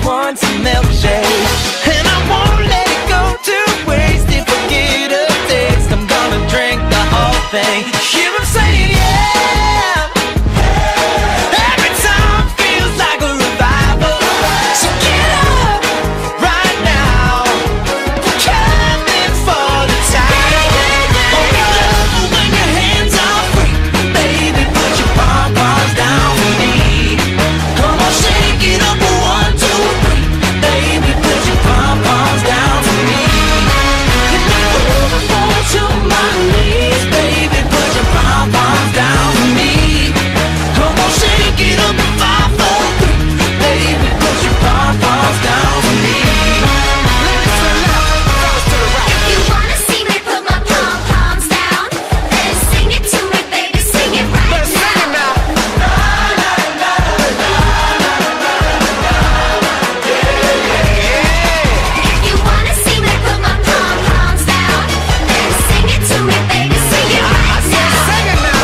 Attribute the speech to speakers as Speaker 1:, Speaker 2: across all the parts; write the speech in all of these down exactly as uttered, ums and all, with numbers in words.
Speaker 1: just wants a milkshake, and I won't let it go to waste. If I get a taste, I'm gonna drink the whole thing. Hear him saying yeah. Every time feels like a revival. So get up right now, we're coming for the time. Oh, you love when your hands are free. Baby, put your pom poms down for me. Come on, shake it up, one, two, three. Baby, put your pom poms down for me. Let me fall to my knees. Baby, put your pom poms down for me. Come on, shake it up, five, four, three. Baby, put your pom poms down for me. Ladies to the left, fellas to the right.
Speaker 2: If you wanna see me put my pom poms down, then sing it to me, baby, sing it right
Speaker 1: Let's sing it
Speaker 2: now.
Speaker 1: now.
Speaker 2: If you wanna see me put my pom poms down, then sing it to me, baby, sing it right now.
Speaker 1: Sing it now.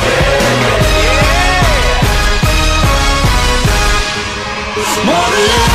Speaker 1: More love.